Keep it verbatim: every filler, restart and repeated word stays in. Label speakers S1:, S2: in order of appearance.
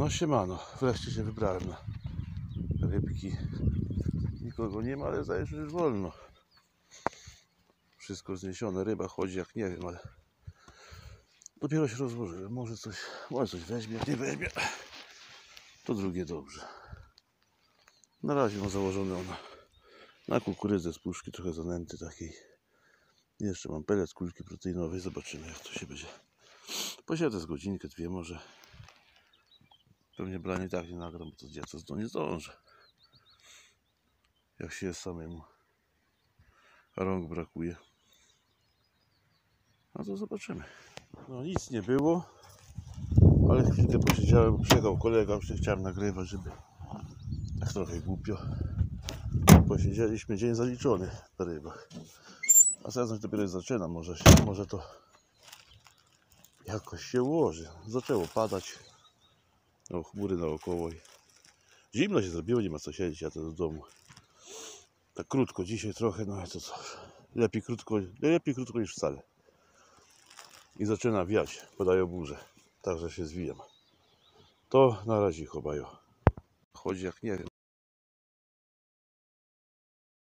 S1: No siemano, wreszcie się wybrałem na rybki. Nikogo nie ma, ale zdaje się, że już wolno. Wszystko zniesione, ryba chodzi jak nie wiem, ale dopiero się rozłożyłem. Może coś, może coś weźmie, jak nie weźmie, to drugie dobrze. Na razie mam założone ona na kukurydzę z puszki, trochę zanęty takiej. Jeszcze mam pelet z kulki proteinowej, zobaczymy jak to się będzie. Posiedzę z godzinkę, dwie może. Pewnie branie tak nie nagram, bo to dziecko to nie zdążę. Jak się jest samemu, a rąk brakuje. No to zobaczymy. No nic nie było, ale chwilkę posiedziałem, przyjechał kolega, już nie chciałem nagrywać, żeby tak trochę głupio. Posiedzieliśmy, dzień zaliczony na rybach. A teraz dopiero zaczyna, może, się, może to jakoś się ułoży. Zaczęło padać, no, chmury naokoło i zimno się zrobiło, nie ma co siedzieć, ja to do domu. Tak krótko dzisiaj trochę, no ale to co, lepiej krótko, lepiej krótko niż wcale. I zaczyna wiać, podają burzę, także się zwijam. To na razie chowają. Chodzi jak nie wiem.